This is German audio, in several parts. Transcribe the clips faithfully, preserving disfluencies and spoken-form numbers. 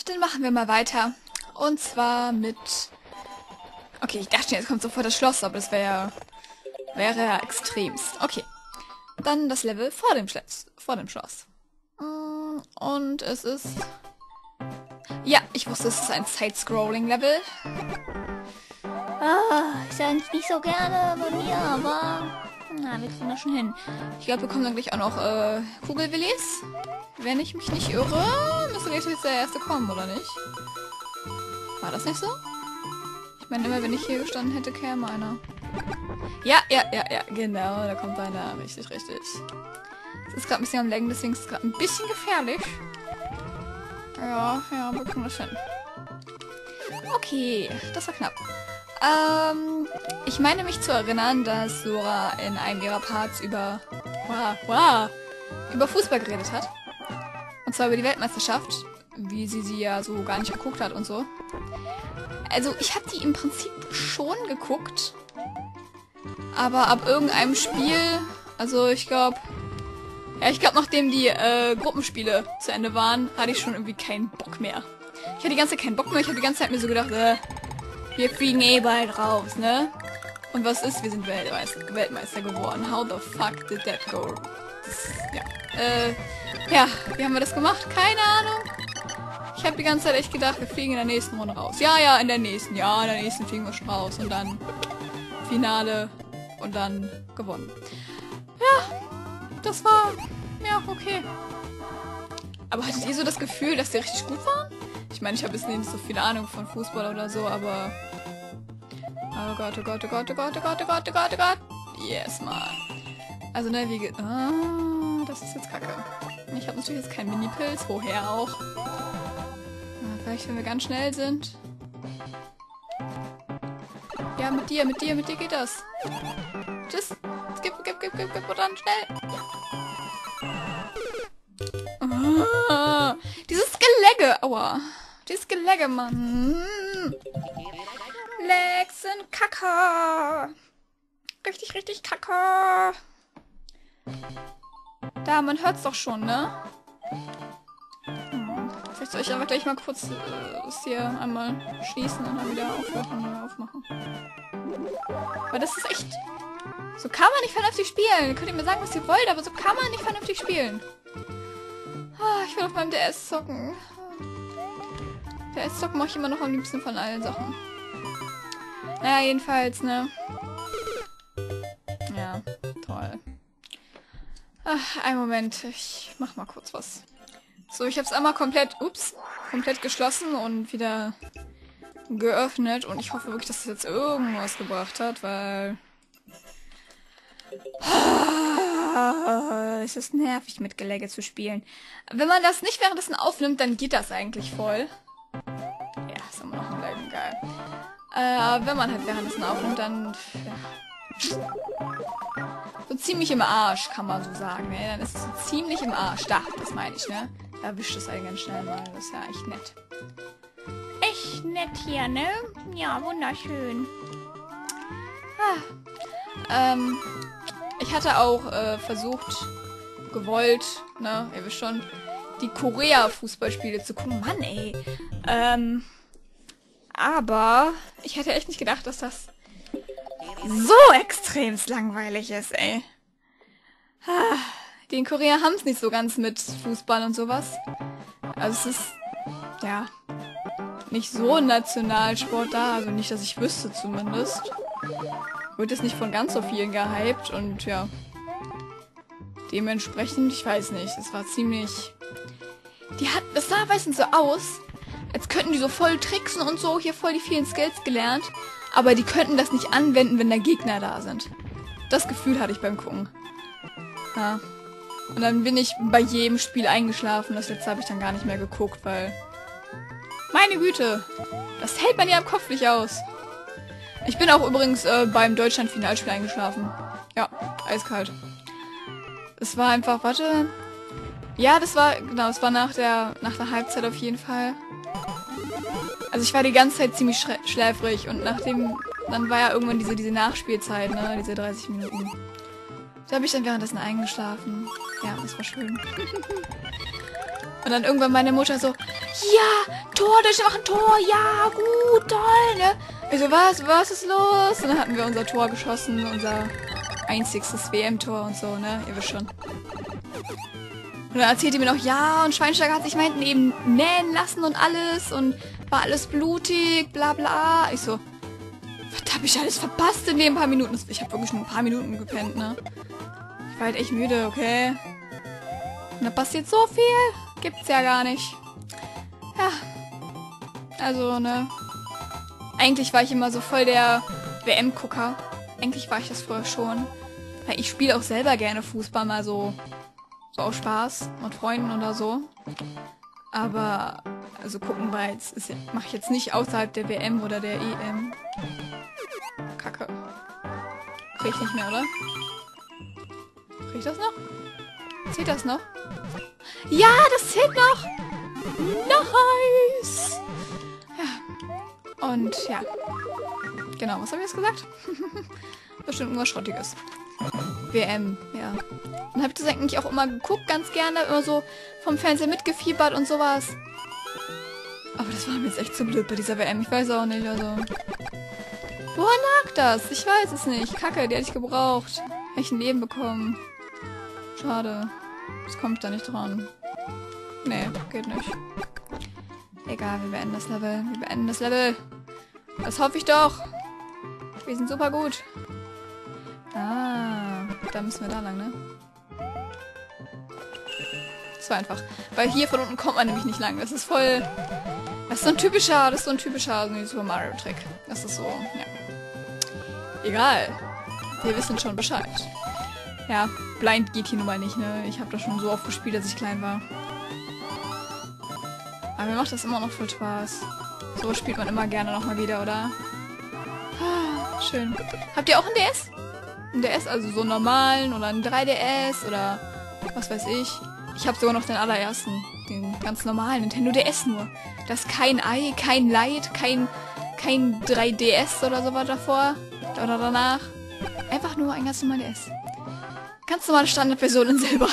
dann machen wir mal weiter. Und zwar mit... Okay, ich dachte, jetzt kommt sofort das Schloss, aber das wäre wäre ja extremst. Okay. Dann das Level vor dem Schloss. Vor dem Schloss. Und es ist... Ja, ich wusste, es ist ein Side-Scrolling-Level. Ah, ist ja nicht so gerne bei mir, aber... Na, wir kriegen das schon hin. Ich glaube, wir bekommen dann gleich auch noch äh, Kugelwillis. Wenn ich mich nicht irre, müsste gleich jetzt der erste kommen, oder nicht? War das nicht so? Ich meine, immer wenn ich hier gestanden hätte, käme einer. Ja, ja, ja, ja, genau, da kommt einer. Richtig, richtig. Es ist gerade ein bisschen am Laggen, deswegen ist es gerade ein bisschen gefährlich. Ja, ja, wir kriegen das hin. Okay, das war knapp. Ähm, ich meine mich zu erinnern, dass Sora in einem ihrer Parts über... Wow, wow, über Fußball geredet hat. Und zwar über die Weltmeisterschaft, wie sie sie ja so gar nicht geguckt hat und so. Also, ich habe die im Prinzip schon geguckt. Aber ab irgendeinem Spiel, also ich glaube... Ja, ich glaube, nachdem die äh, Gruppenspiele zu Ende waren, hatte ich schon irgendwie keinen Bock mehr. Ich hatte die ganze Zeit keinen Bock mehr. Ich habe die ganze Zeit mir so gedacht, äh, wir fliegen eh bald raus, ne? Und was ist? Wir sind Weltmeister, Weltmeister geworden. How the fuck did that go? Das, ja. Äh, ja, wie haben wir das gemacht? Keine Ahnung. Ich habe die ganze Zeit echt gedacht, wir fliegen in der nächsten Runde raus. Ja, ja, in der nächsten. Ja, in der nächsten fliegen wir schon raus. Und dann Finale und dann gewonnen. Ja, das war... Ja, okay. Aber hattet ihr so das Gefühl, dass die richtig gut waren? Ich meine, ich habe jetzt nicht so viel Ahnung von Fußball oder so, aber... Oh Gott, oh Gott, oh Gott, oh Gott, oh Gott, oh Gott, oh Gott, oh Gott. Yes, Mann. Also, ne, wie geht... Ah, das ist jetzt kacke. Ich habe natürlich jetzt keinen Mini-Pilz. Woher auch? Ja, vielleicht, wenn wir ganz schnell sind. Ja, mit dir, mit dir, mit dir geht das. Tschüss. Gib, gib, gib, gib, gib, und dann schnell. Ah, dieses Gelegge. Aua. Dieses Gelegge, Mann. Legs sind kacke. Richtig, richtig kacke. Da, man hört's doch schon, ne? Hm. Vielleicht soll ich aber gleich mal kurz äh, das hier einmal schließen und dann wieder aufmachen oder aufmachen. Aber das ist echt... So kann man nicht vernünftig spielen. Könnt ihr mir sagen, was ihr wollt, aber so kann man nicht vernünftig spielen. Ah, ich will auf meinem D S zocken. D S zocken mache ich immer noch am liebsten von allen Sachen. Naja, jedenfalls, ne? Ja, toll. Ach, einen Moment. Ich mach mal kurz was. So, ich habe es einmal komplett, ups, komplett geschlossen und wieder geöffnet. Und ich hoffe wirklich, dass das jetzt irgendwas gebracht hat, weil... Es ist nervig, mit Gelegge zu spielen. Wenn man das nicht währenddessen aufnimmt, dann geht das eigentlich voll. Ja, ist immer noch ein Bleiben geil. Äh, wenn man halt währenddessen aufnimmt, dann... Ja. So ziemlich im Arsch, kann man so sagen, ne? Dann ist es so ziemlich im Arsch. Da, das meine ich, ne? Da wischt es einen ganz schnell mal. Das ist ja echt nett. Echt nett hier, ne? Ja, wunderschön. Ah. Ähm... Ich hatte auch äh, versucht, gewollt, ne, ihr wisst schon, die Korea-Fußballspiele zu gucken. Mann, ey. Ähm, aber ich hätte echt nicht gedacht, dass das so extremst langweilig ist, ey. Ah, die in Korea haben es nicht so ganz mit Fußball und sowas. Also es ist, ja, nicht so ein Nationalsport da, also nicht, dass ich wüsste zumindest. Wird es nicht von ganz so vielen gehypt und ja, dementsprechend, ich weiß nicht, es war ziemlich, die hat, das sah meistens so aus, als könnten die so voll tricksen und so, hier voll die vielen Skills gelernt, aber die könnten das nicht anwenden, wenn da Gegner da sind. Das Gefühl hatte ich beim Gucken. Ja. Und dann bin ich bei jedem Spiel eingeschlafen, das letzte habe ich dann gar nicht mehr geguckt, weil, meine Güte, das hält man ja im Kopf nicht aus. Ich bin auch übrigens äh, beim Deutschland-Finalspiel eingeschlafen. Ja, eiskalt. Es war einfach, warte. Ja, das war, genau, es war nach der, nach der Halbzeit auf jeden Fall. Also ich war die ganze Zeit ziemlich schläfrig und nachdem, dann war ja irgendwann diese, diese Nachspielzeit, ne, diese dreißig Minuten. Da habe ich dann währenddessen eingeschlafen. Ja, das war schön. Und dann irgendwann meine Mutter so, ja, Tor, das machen Tor, ja, gut, toll, ne? Ich so, was, was ist los? Und dann hatten wir unser Tor geschossen, unser einzigstes W M-Tor und so, ne? Ihr wisst schon. Und dann erzählt ihr mir noch, ja, und Schweinsteiger hat sich meinten eben nähen lassen und alles und war alles blutig, bla bla. Ich so, was hab ich alles verpasst in den paar Minuten? Ich habe wirklich nur ein paar Minuten gepennt, ne? Ich war halt echt müde, okay? Und da passiert so viel, gibt's ja gar nicht. Ja. Also, ne? Eigentlich war ich immer so voll der W M-Gucker. Eigentlich war ich das früher schon. Weil ich spiele auch selber gerne Fußball, mal so, so aus Spaß mit Freunden oder so. Aber, also gucken war jetzt, mache ich jetzt nicht außerhalb der W M oder der E M. Kacke. Krieg ich nicht mehr, oder? Krieg ich das noch? Zählt das noch? Ja, das zählt noch! Nice! Ja. Und ja. Genau, was habe ich jetzt gesagt? Bestimmt nur Schrottiges. W M, ja. Dann habe ich das eigentlich auch immer geguckt, ganz gerne, immer so vom Fernseher mitgefiebert und sowas. Aber das war mir jetzt echt zu blöd bei dieser W M, ich weiß auch nicht, also... Woran lag das? Ich weiß es nicht. Kacke, die hätte ich gebraucht. Hätte ich ein Leben bekommen. Schade. Das kommt da nicht dran. Nee, geht nicht. Egal, wir beenden das Level. Wir beenden das Level. Das hoffe ich doch. Wir sind super gut. Ah, da müssen wir da lang, ne? Das war einfach. Weil hier von unten kommt man nämlich nicht lang. Das ist voll... Das ist so ein typischer, das ist so ein typischer Super Mario Trick. Das ist so, ja. Egal. Wir wissen schon Bescheid. Ja, blind geht hier nun mal nicht, ne? Ich habe das schon so oft gespielt, als ich klein war. Aber mir macht das immer noch voll Spaß. So spielt man immer gerne nochmal wieder, oder? Ah, schön. Habt ihr auch einen D S? Ein D S, also so einen normalen oder einen drei D S oder was weiß ich. Ich habe sogar noch den allerersten. Den ganz normalen Nintendo D S nur. Da ist kein Ei, kein Lite, kein, kein drei D S oder sowas davor. Oder danach. Einfach nur ein ganz normaler D S. Ganz normale Standardversion in Silber.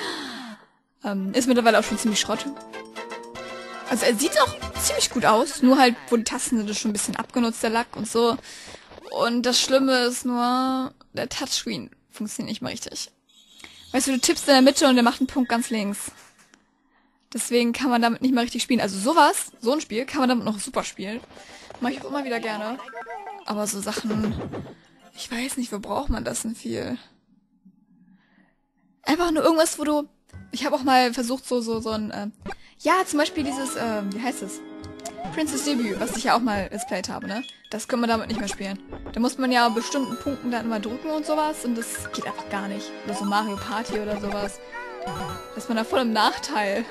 ähm, ist mittlerweile auch schon ziemlich Schrott. Also er sieht auch ziemlich gut aus. Nur halt, wo die Tasten sind, ist schon ein bisschen abgenutzt, der Lack und so. Und das Schlimme ist nur, der Touchscreen funktioniert nicht mehr richtig. Weißt du, du tippst in der Mitte und der macht einen Punkt ganz links. Deswegen kann man damit nicht mehr richtig spielen. Also sowas, so ein Spiel, kann man damit noch super spielen. Mach ich auch immer wieder gerne. Aber so Sachen, ich weiß nicht, wo braucht man das denn viel? Einfach nur irgendwas, wo du... Ich habe auch mal versucht, so so so ein... Äh, ja, zum Beispiel dieses, äh, wie heißt es? Princess Debut, was ich ja auch mal let's played habe, ne? Das kann man damit nicht mehr spielen. Da muss man ja bestimmten Punkten dann immer drücken und sowas und das geht einfach gar nicht. Oder so Mario Party oder sowas. Da ist man da voll im Nachteil.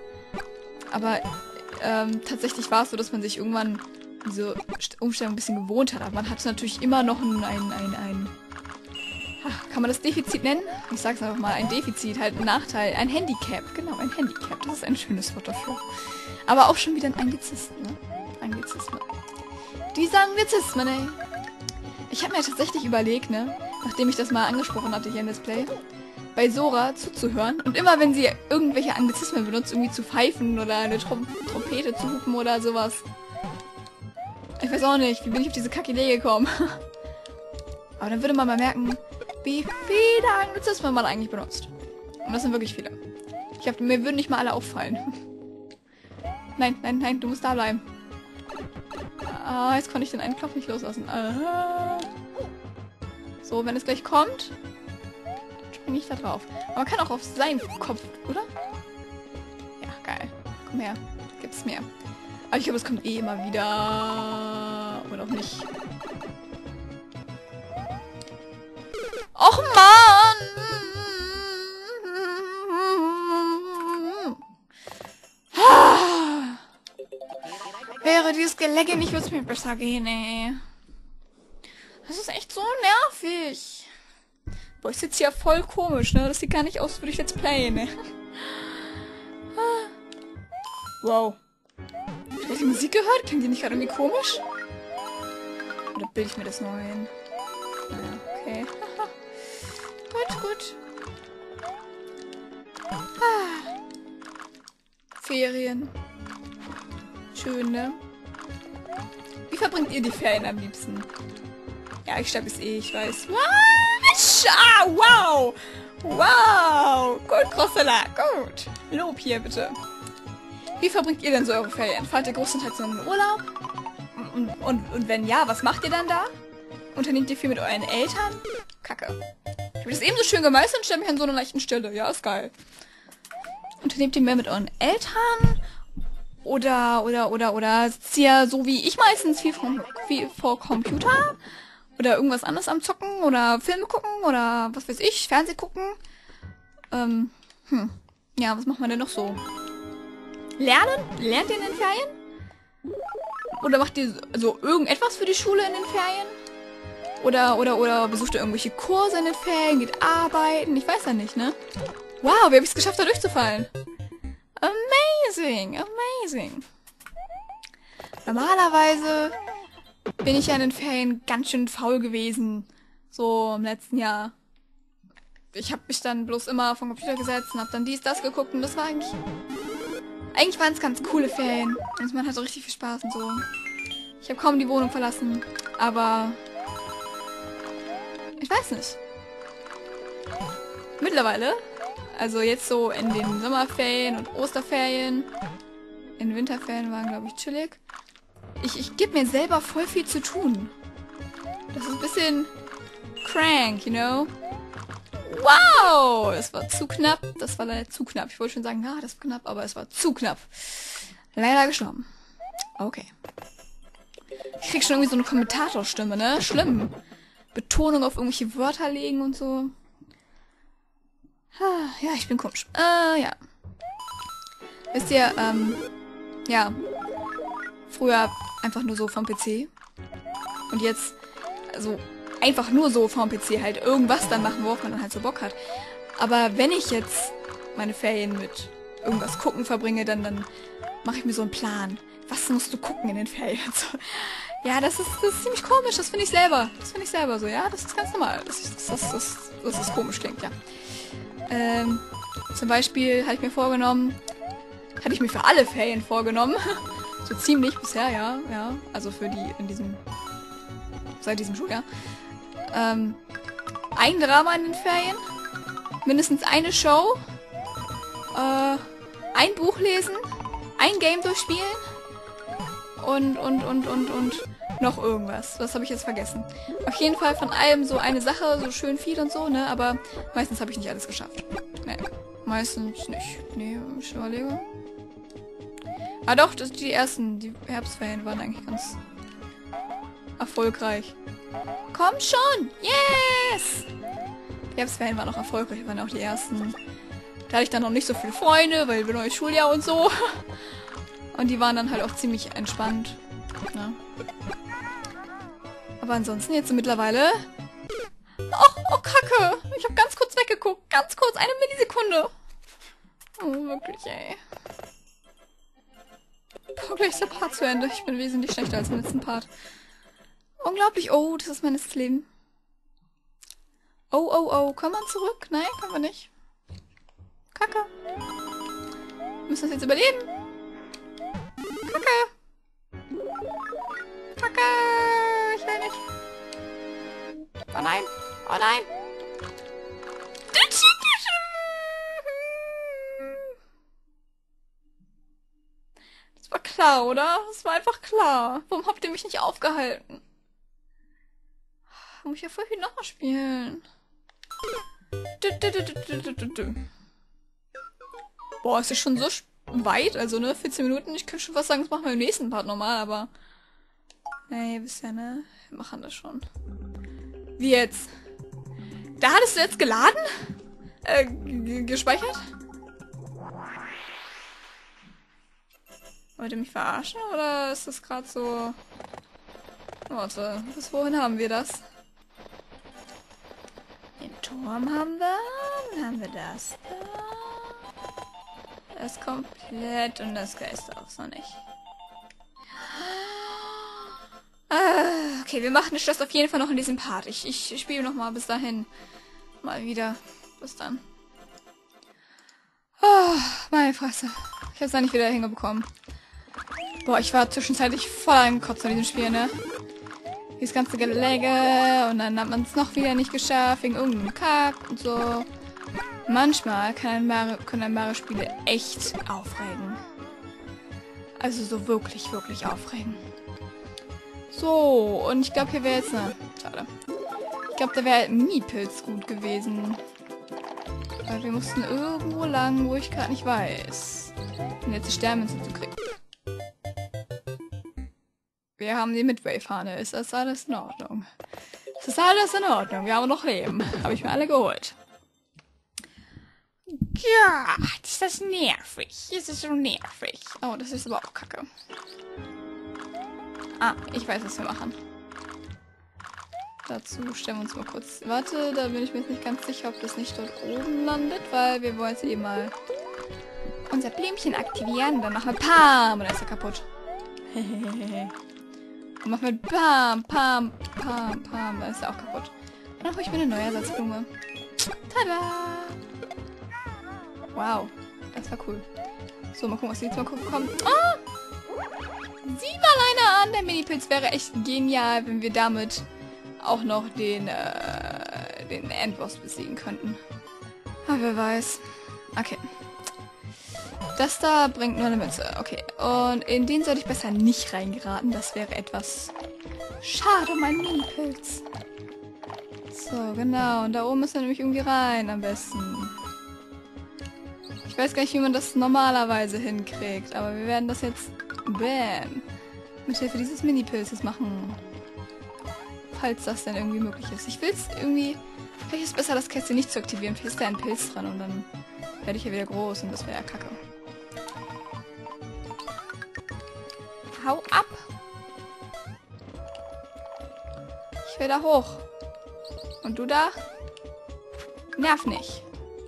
Aber ähm, tatsächlich war es so, dass man sich irgendwann diese Umstellung ein bisschen gewohnt hat. Aber man hatte natürlich immer noch ein, ein, ein, ein ach, kann man das Defizit nennen? Ich sag's einfach mal, ein Defizit, halt ein Nachteil, ein Handicap. Genau, ein Handicap. Das ist ein schönes Wort dafür. Aber auch schon wieder ein Anglizismus, ne? Anglizismus. Diese Anglizismen, ey. Ich habe mir tatsächlich überlegt, ne? Nachdem ich das mal angesprochen hatte hier in Let's Play, bei Sora zuzuhören und immer, wenn sie irgendwelche Anglizismen benutzt, irgendwie zu pfeifen oder eine Trom Trompete zu hupen oder sowas. Ich weiß auch nicht, wie bin ich auf diese Kack-Idee gekommen? Aber dann würde man mal merken, wie viele Anglizismen man eigentlich benutzt. Und das sind wirklich viele. Ich hab, mir würden nicht mal alle auffallen. Nein, nein, nein, du musst da bleiben. Ah, jetzt konnte ich den einen Knopf nicht loslassen. Ah. So, wenn es gleich kommt, dann springe ich da drauf. Aber man kann auch auf seinen Kopf, oder? Ja, geil. Komm her. Gibt's mehr. Aber ich glaube, es kommt eh immer wieder. Oder auch nicht. Och, Mann! Wäre dieses Gelecke nicht, würde es mir besser gehen, ey. Das ist echt so nervig. Boah, ich sitze hier voll komisch, ne? Das sieht gar nicht aus, als würde ich jetzt playen, ne? Wow. Hast du die Musik gehört? Klingt die nicht gerade irgendwie komisch? Oder bilde ich mir das nur ein? Naja, okay. gut, gut. Ferien. Schön, ne? Wie verbringt ihr die Ferien am liebsten? Ja, ich sterbe es eh, ich weiß. Ah, wow! Wow! Gut, Grossella, gut. Lob hier, bitte. Wie verbringt ihr denn so eure Ferien? Fahrt ihr größtenteils in den Urlaub? Und, und, und wenn ja, was macht ihr dann da? Unternehmt ihr viel mit euren Eltern? Kacke. Ich habe das eben so schön gemeistert und stelle mich an so einer leichten Stelle. Ja, ist geil. Unternehmt ihr mehr mit euren Eltern? Oder, oder, oder, oder sitzt ihr so wie ich meistens viel, vom, viel vor Computer? Oder irgendwas anderes am Zocken? Oder Filme gucken? Oder was weiß ich, Fernseh gucken? Ähm, hm. Ja, was macht man denn noch so? Lernen? Lernt ihr in den Ferien? Oder macht ihr so irgendetwas für die Schule in den Ferien? Oder, oder, oder besucht ihr irgendwelche Kurse in den Ferien? Geht arbeiten? Ich weiß ja nicht, ne? Wow, wie habe ich es geschafft, da durchzufallen? Amazing, amazing. Normalerweise bin ich ja in den Ferien ganz schön faul gewesen. So im letzten Jahr. Ich habe mich dann bloß immer vom Computer gesetzt und habe dann dies, das geguckt und das war eigentlich... Eigentlich waren es ganz coole Ferien. Und man hatte richtig viel Spaß und so. Ich habe kaum die Wohnung verlassen. Aber... Ich weiß nicht. Mittlerweile, also jetzt so in den Sommerferien und Osterferien, in den Winterferien waren, glaube ich, chillig. Ich, ich gebe mir selber voll viel zu tun. Das ist ein bisschen crank, you know? Wow! Das war zu knapp. Das war leider zu knapp. Ich wollte schon sagen, ja, das war knapp, aber es war zu knapp. Leider gestorben. Okay. Ich krieg schon irgendwie so eine Kommentatorstimme, ne? Schlimm. Betonung auf irgendwelche Wörter legen und so. Ja, ich bin komisch. Äh, ja. Wisst ihr, ähm, ja. Früher einfach nur so vom P C. Und jetzt, also, einfach nur so vom P C halt irgendwas dann machen, worauf man dann halt so Bock hat. Aber wenn ich jetzt meine Ferien mit irgendwas gucken verbringe, dann, dann mache ich mir so einen Plan. Was musst du gucken in den Ferien? So. Ja, das ist, das ist ziemlich komisch. Das finde ich selber. Das finde ich selber so, ja? Das ist ganz normal. Das ist, das, das, das, das ist komisch klingt, ja. Ähm, zum Beispiel hatte ich mir vorgenommen, hatte ich mir für alle Ferien vorgenommen. So ziemlich bisher, ja, ja. Also für die, in diesem, seit diesem Schuljahr. Ähm, ein Drama in den Ferien. Mindestens eine Show. Äh, ein Buch lesen. Ein Game durchspielen. Und, und, und, und, und noch irgendwas. Was habe ich jetzt vergessen? Auf jeden Fall von allem so eine Sache, so schön viel und so, ne? Aber meistens habe ich nicht alles geschafft. Nee, meistens nicht. Nee, ich überlege. Ah doch, das, die ersten, die Herbstferien waren eigentlich ganz erfolgreich. Komm schon! Yes! Die Herbstferien waren auch erfolgreich, waren auch die ersten. Da hatte ich dann noch nicht so viele Freunde, weil wir neues Schuljahr und so. Und die waren dann halt auch ziemlich entspannt. Ne? Aber ansonsten jetzt so mittlerweile... Oh, oh, Kacke! Ich habe ganz kurz weggeguckt. Ganz kurz, eine Millisekunde. Oh, wirklich, ey. Boah, gleich ist der Part zu Ende. Ich bin wesentlich schlechter als im letzten Part. Unglaublich. Oh, das ist mein letztes Leben. Oh, oh, oh. Kommen wir zurück? Nein, können wir nicht. Kacke. Wir müssen das jetzt überleben. Kacke. Kacke. Ich will nicht. Oh nein. Oh nein. Das war klar, oder? Das war einfach klar. Warum habt ihr mich nicht aufgehalten? Muss ich ja vorhin nochmal spielen. Boah, ist das schon so weit? Also, ne? vierzehn Minuten. Ich könnte schon fast sagen, das machen wir im nächsten Part nochmal, aber... Na, ihr wisst ja, ne? Wir machen das schon. Wie jetzt? Da hattest du jetzt geladen? Äh, gespeichert? Wollt ihr mich verarschen? Oder ist das gerade so... Warte, bis wohin haben wir das? Den Turm haben wir. Dann haben wir das da. Das komplett und das Geist auch noch nicht. Ah, okay, wir machen das auf jeden Fall noch in diesem Part. Ich, ich spiele noch mal bis dahin. Mal wieder. Bis dann. Oh, meine Fresse. Ich hab's da nicht wieder hingebekommen. Boah, ich war zwischenzeitlich voll angekotzt an diesem Spiel, ne? Dieses ganze Gelege und dann hat man es noch wieder nicht geschafft, wegen irgendeinem Kack und so. Manchmal kann ein Mario, können ein Mario-Spiele echt aufregen. Also so wirklich, wirklich aufregen. So, und ich glaube, hier wäre jetzt eine... Schade. Ich glaube, da wäre ein Mini-Pilz gut gewesen. Weil wir mussten irgendwo lang, wo ich gerade nicht weiß. Und jetzt die Sternmünze zu kriegen. Wir haben die Midway-Fahne. Ist das alles in Ordnung? Es ist alles in Ordnung. Wir haben noch Leben. Habe ich mir alle geholt. Ja, ist das nervig. Ist das so nervig. Oh, das ist aber auch kacke. Ah, ich weiß, was wir machen. Dazu stellen wir uns mal kurz... Warte, da bin ich mir jetzt nicht ganz sicher, ob das nicht dort oben landet, weil wir wollen jetzt eh mal unser Blümchen aktivieren. Dann machen wir Pam und dann ist er kaputt. Hehehehe. Und machen wir Pam, Pam, Pam, Pam. Dann ist er auch kaputt. Und dann hole ich mir eine neue Ersatzblume. Tada! Wow, das war cool. So, mal gucken, was die jetzt mal kommt. Ah! Sieh mal einer an! Der Mini-Pilz wäre echt genial, wenn wir damit auch noch den, äh, den Endboss besiegen könnten. Aber wer weiß. Okay. Das da bringt nur eine Münze. Okay. Und in den sollte ich besser nicht reingeraten. Das wäre etwas schade, mein Mini-Pilz. So, genau. Und da oben ist er nämlich irgendwie rein am besten. Ich weiß gar nicht, wie man das normalerweise hinkriegt. Aber wir werden das jetzt... Bam. Mit Hilfe dieses Mini-Pilzes machen. Falls das denn irgendwie möglich ist. Ich will es irgendwie... Vielleicht ist es besser, das Kästchen nicht zu aktivieren. Vielleicht ist da ein Pilz dran und dann werde ich ja wieder groß und das wäre ja kacke. Hau ab! Ich will da hoch. Und du da? Nerv nicht.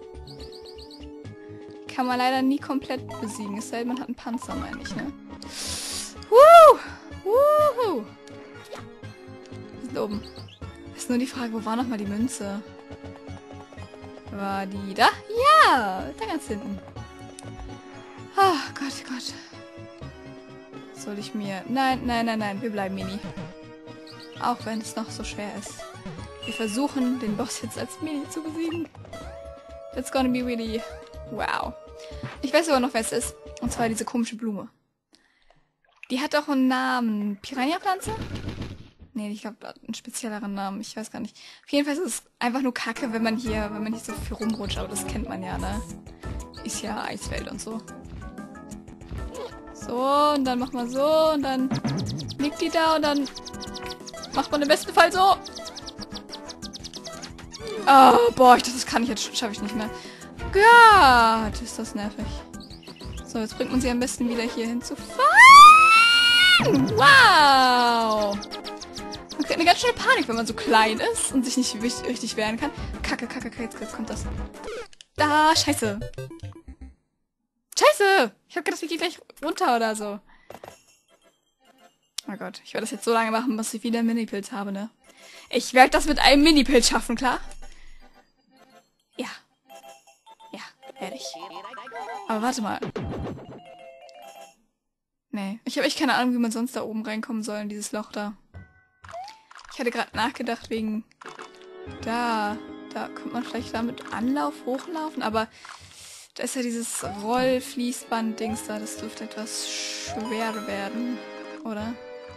Kann man leider nie komplett besiegen. Es sei denn, man hat einen Panzer, meine ich, ne? Wuhu! Wuhu! Wir sind oben. Ist nur die Frage, wo war nochmal die Münze? War die da? Ja! Da ganz hinten. Ach Gott, Gott. Soll ich mir... Nein, nein, nein, nein. Wir bleiben Mini. Auch wenn es noch so schwer ist. Wir versuchen, den Boss jetzt als Mini zu besiegen. That's gonna be really... Wow. Ich weiß aber noch, wer es ist. Und zwar diese komische Blume. Die hat auch einen Namen. Piranha-Pflanze? Nee, ich glaube, einen spezielleren Namen. Ich weiß gar nicht. Auf jeden Fall ist es einfach nur kacke, wenn man hier, wenn man hier so viel rumrutscht. Aber das kennt man ja, ne? Ist ja Eiswelt und so. So, und dann macht man so. Und dann liegt die da und dann macht man im besten Fall so. Oh, boah, ich dachte, das kann ich jetzt, schaffe ich nicht mehr. Gott, ist das nervig. So, jetzt bringt man sie am besten wieder hier hinzufahren. Wow! Man kriegt eine ganz schöne Panik, wenn man so klein ist und sich nicht richtig wehren kann. Kacke, kacke, kacke, jetzt, jetzt kommt das. Da, scheiße. Scheiße! Ich hab gedacht, ich gehe gleich runter oder so. Oh Gott, ich werde das jetzt so lange machen, bis ich wieder einen Mini-Pilz habe, ne? Ich werde das mit einem Mini-Pilz schaffen, klar? Ja. Ja, werde ich. Aber warte mal. Nee, ich habe echt keine Ahnung, wie man sonst da oben reinkommen soll in dieses Loch da. Ich hatte gerade nachgedacht wegen... Da, da könnte man vielleicht da mit Anlauf hochlaufen, aber da ist ja dieses Rollfließband-Dings da, das dürfte etwas schwer werden, oder?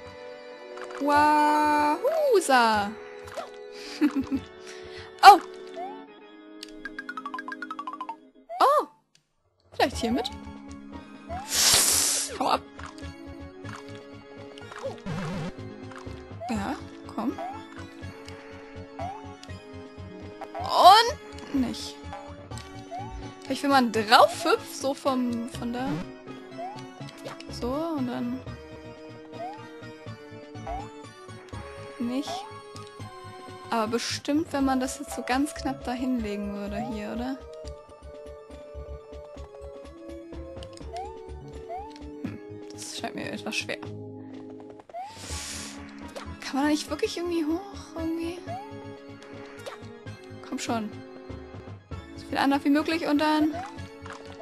Wahusa! Oh! Oh! Vielleicht hiermit? Hau ab! Ja, komm. Und nicht. Vielleicht, wenn man drauf hüpft, so vom, von da. So, und dann... Nicht. Aber bestimmt, wenn man das jetzt so ganz knapp da hinlegen würde hier, oder? Hm, das scheint mir etwas schwer. Kann man da nicht wirklich irgendwie hoch? Irgendwie? Komm schon. So viel Anlauf wie möglich und dann...